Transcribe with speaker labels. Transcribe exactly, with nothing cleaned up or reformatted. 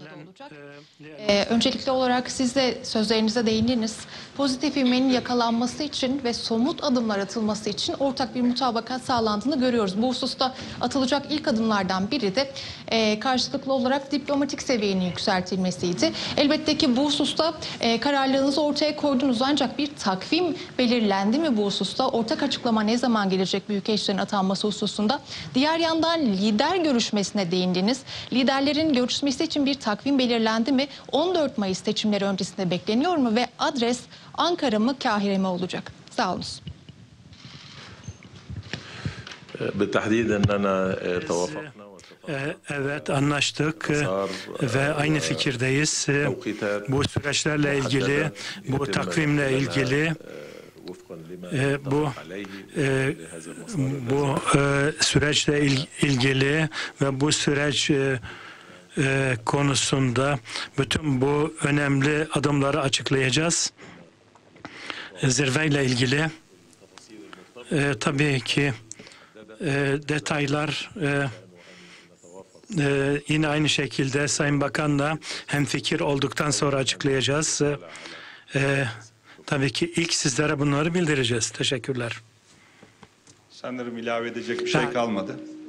Speaker 1: da olacak. Ee, öncelikli olarak siz de sözlerinize değindiniz. Pozitif ivmenin yakalanması için ve somut adımlar atılması için ortak bir mutabakat sağlandığını görüyoruz. Bu hususta atılacak ilk adımlardan biri de e, karşılıklı olarak diplomatik seviyenin yükseltilmesiydi. Elbette ki bu hususta e, kararlılığınızı ortaya koydunuz, ancak bir takvim belirlendi mi bu hususta? Ortak açıklama ne zaman gelecek büyükelçilerin atanması hususunda? Diğer yandan lider görüşmesine değindiniz. Liderlerin görüşmesi için bir takvim belirlendi mi? on dört Mayıs seçimleri öncesinde bekleniyor mu ve adres Ankara mı Kahire mi olacak? Sağ olun.
Speaker 2: Evet, anlaştık ve aynı fikirdeyiz. Bu süreçlerle ilgili, bu takvimle ilgili, bu bu süreçle ilgili ve bu süreç konusunda bütün bu önemli adımları açıklayacağız. Zirveyle ilgili tabii ki detaylar Ee, yine aynı şekilde Sayın Bakan'la hemfikir olduktan sonra açıklayacağız. Ee, tabii ki ilk sizlere bunları bildireceğiz. Teşekkürler.
Speaker 3: Sanırım ilave edecek bir şey kalmadı.